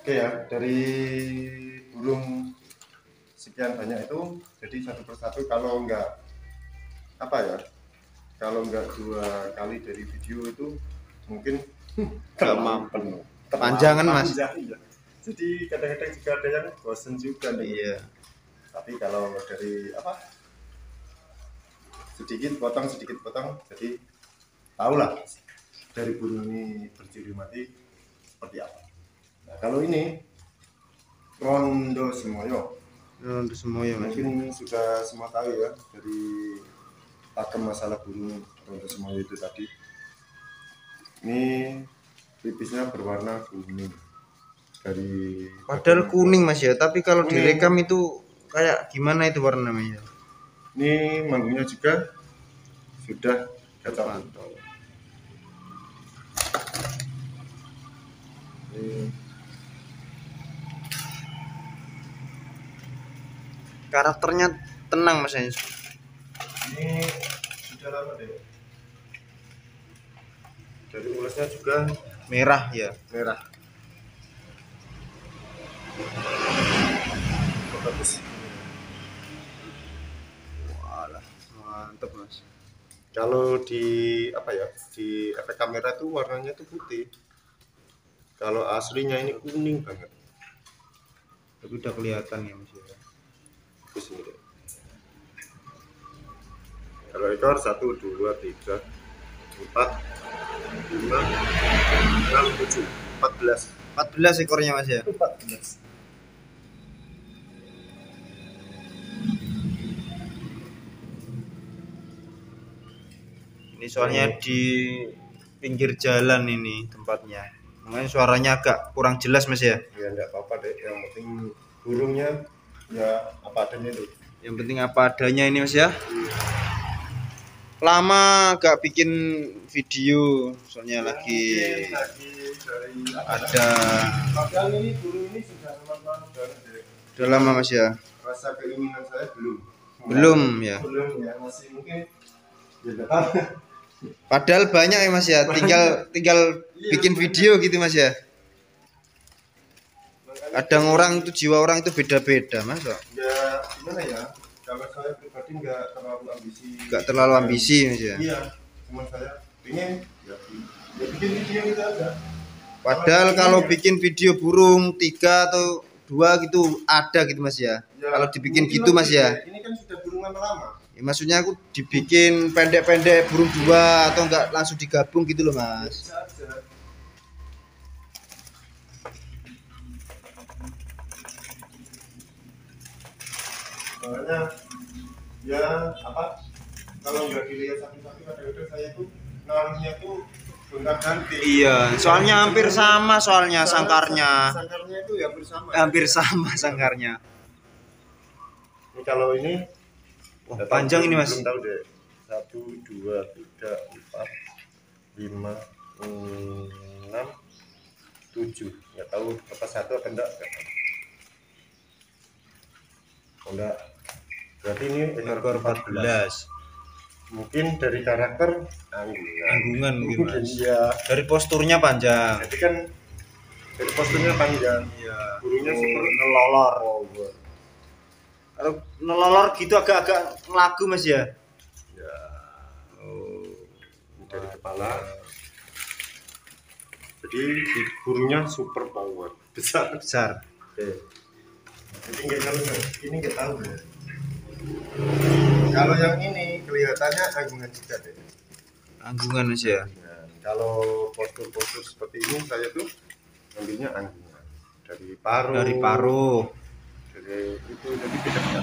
Oke ya, dari burung sekian banyak itu, jadi satu persatu kalau enggak apa ya, kalau enggak 2 kali dari video itu mungkin terlalu penuh, Panjangan, Mas. iya. Jadi kadang-kadang juga ada yang bosen juga nih. Iya. Tapi kalau dari apa, sedikit potong, jadi tahulah dari burung ini berciri mati seperti apa. Nah, kalau ini Rondo Semoyo, Untuk semua ya, Mas. mungkin sudah semua tahu ya dari pakem masalah burung Rondo Semoyo itu tadi. Ini pipisnya berwarna kuning dari Padahal kuning, Mas ya, tapi kalau Kuning. direkam itu kayak gimana itu warnanya? Ini manggungnya juga sudah gacor. Ini Karakternya tenang, Mas. ini sudah lama deh. Dari ulasnya juga Merah ya. merah. Bagus. Walah, mantep, Mas. Kalau di apa ya, di efek kamera tuh warnanya tuh putih. Kalau aslinya ini kuning banget. Tapi udah kelihatan ya, Mas ya. Bagus ini deh. Kalau ekor 1, 2, 3, 4, 5, 6, 7, 14. 14 ekornya, Mas ya. 14. Ini soalnya di pinggir jalan ini tempatnya. Makanya suaranya agak kurang jelas, Mas ya. Ya enggak apa-apa deh, yang penting burungnya ya apa adanya deh. Yang penting apa adanya ini, Mas ya. Lama gak bikin video soalnya lagi dari ada padahal ini burung ini sudah lama banget deh. udah lama, Mas ya. Rasa keinginan saya Belum ya. belum ya, masih mungkin ya enggak tahu. Padahal banyak ya, Mas ya. Tinggal bikin video gitu, Mas ya. Kadang orang itu jiwa orang itu beda-beda, Mas. Ya gimana ya, kalau saya pribadi nggak terlalu ambisi. Gak terlalu ambisi, Mas ya. Iya, cuma saya ingin ya bikin video itu aja. Padahal kalau bikin video burung 3 atau 2 gitu ada gitu, Mas ya. Ya, Kalau dibikin mungkin gitu, Mas lebih ya. Ini kan sudah burung lama. Ya, maksudnya aku dibikin pendek-pendek burung 2 atau enggak langsung digabung gitu loh, Mas. Bisa aja. Soalnya ya apa, kalau nggak dilihat satu-satu kadang-kadang saya tuh ngaruhnya tuh gonta-ganti. Iya, soalnya hampir sama soalnya sangkarnya. Sangkarnya itu ya hampir sama. Hampir sama sangkarnya. Ini kalau ini Wah, panjang ini, Mas. belum tahu deh. 1, 2, 3, 4, 5, 6, 7. Nggak tahu apa satu apa enggak. Oh, enggak. Berarti ini Ekor 14. Mungkin dari karakter anggungan. Anggungan mungkin, Mas. Iya. Dari posturnya panjang. Jadi kan dari posturnya panjang. Iya. Burungnya super nelolor. power. Kalau nelolor gitu agak-agak ngelagu, Mas ya. Ya. Oh, Ini dari kepala. Jadi burungnya super power. Besar. besar. Oke. Jadi nggak tahu, ini nggak tahu ya. Kalau yang ini kelihatannya anggungan juga deh. Anggungan, Mas ya. Nah, kalau postur-postur seperti ini saya tuh ambilnya anggungan dari paruh. Dari paruh. Dari itu jadi beda.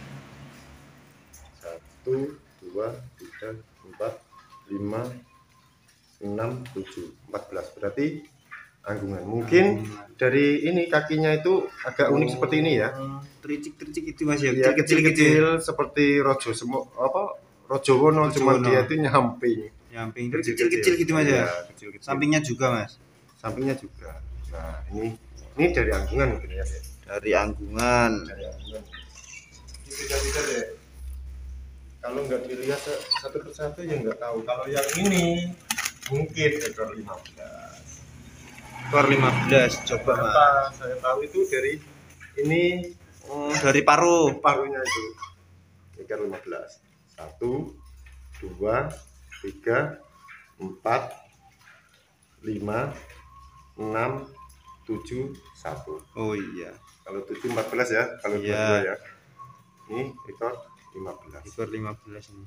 1, 2, 3, 4, 5, 6, 7, 14. Berarti anggungan. Mungkin dari ini kakinya itu agak unik seperti ini ya. Tricik-tricik itu, Mas ya. Ya, Kecil-kecil gitu. kecil seperti rojo semua apa rojowono, cuma Rojowono. dia itu nyamping. Nyamping kecil-kecil gitu, Mas ya. Iya, kecil-kecil. Sampingnya juga, Mas. Sampingnya juga. Nah, ini dari anggungan mungkin ya. Dari anggungan. Dari anggungan. Ini beda-beda deh. Kalau nggak dilihat satu persatu ya nggak tahu. Kalau yang ini mungkin ekor 15. ekor 15. Coba mas. Kenapa saya tahu itu dari ini Dari paruh. paruhnya itu. Ekor 15. 1, 2, 3, 4, 5, 6, 7, 1. Oh iya. Kalau 7 14 ya, kalau Iya. 22 ya. Ini ekor 15. Ekor 15 ini.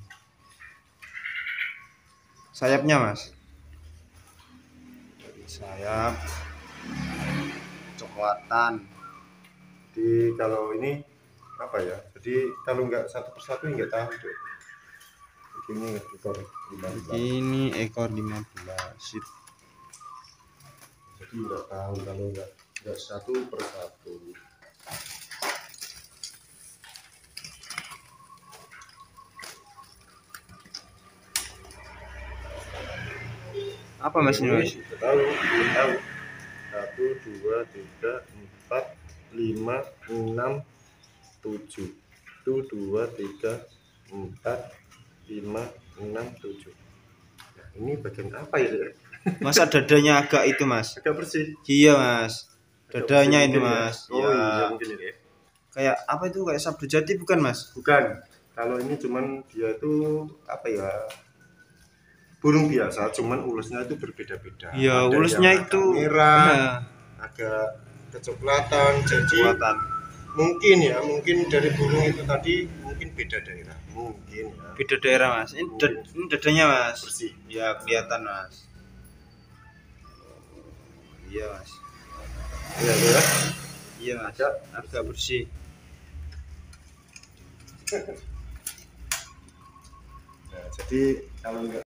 Sayapnya mas. Sayap coklatan. Jadi kalau ini apa ya? Jadi kalau nggak satu persatu nggak tahu tuh. Ini ekor 15. Ini ekor 15. Sip. Jadi nggak tahu kalau nggak satu persatu. Apa mas ini mas? Nggak tahu, belum tahu. 1, 2, 3, 4, 5, 6, 7. 1, 2, 3, 4, 5, 6, 7. Nah, ini bagian apa ya? Masa dadanya agak itu mas? Agak bersih. Iya mas. Agak Dadanya bersih ini mungkin ya. mas. Oh Ya. iya mungkin ini ya. Kayak apa itu, kayak sabdu jati bukan mas? Bukan. Kalau ini cuman dia itu apa ya? Burung biasa, cuman ulusnya itu berbeda-beda. Iya, Ada ulusnya yang itu agak merah, nah, agak kecoklatan. Jadi coklatan. mungkin ya, mungkin dari burung itu tadi mungkin beda daerah. Mungkin ya. Beda daerah mas. Ini dadanya mas. Bersih. Ya kelihatan mas. Iya mas. Iya ya. Iya mas. Agak bersih. Nah, jadi kalau nggak